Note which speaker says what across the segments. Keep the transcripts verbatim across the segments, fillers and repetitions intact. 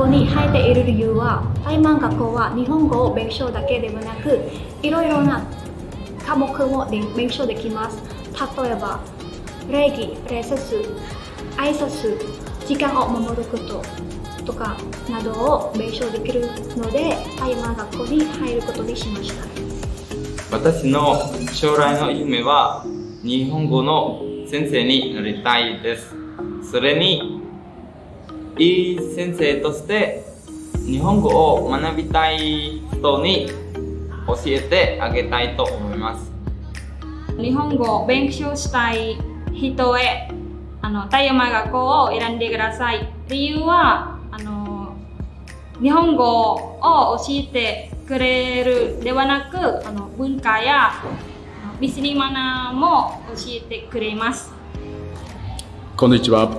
Speaker 1: 校に入っている理由は、台湾学校は日本語を勉強だけではなく、いろいろな科目を勉強できます。例えば、礼儀、礼節、挨拶、時間を守ることとかなどを勉強できるので、台湾学校に入ることにしました。
Speaker 2: 私の将来の夢は日本語の先生になりたいです。それにいい先生として日本語を学びたい人に教えてあげたいと思います。
Speaker 3: 日本語を勉強したい人へあの台湾学校を選んでください。理由はあの日本語を教えてくれるではなく、あの文化やビジネスマナーも教えてくれます。
Speaker 4: こんにちは。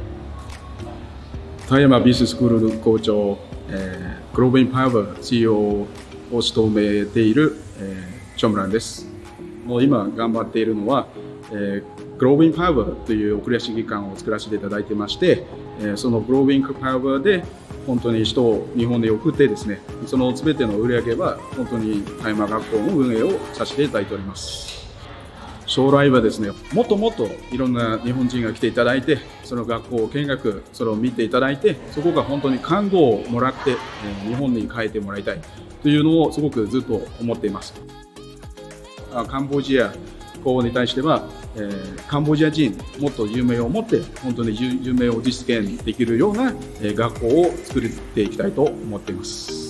Speaker 4: 台湾ビジネススクールの校長、えー、グローバルパワー シーイーオー を務めている、えー、チョムランです。もう今頑張っているのは、えー、グローバルパワーという送り出し機関を作らせていただいてまして、えー、そのグローバルパワーで本当に人を日本に送ってですね、その全ての売り上げは本当に台湾学校の運営をさせていただいております。将来はですね、もっともっといろんな日本人が来ていただいて、その学校を見学、それを見ていただいて、そこが本当に看護をもらって、えー、日本に帰ってもらいたいというのをすごくずっと思っています。カンボジア校に対しては、えー、カンボジア人もっと夢を持って本当に夢を実現できるような、えー、学校を作っていきたいと思っています。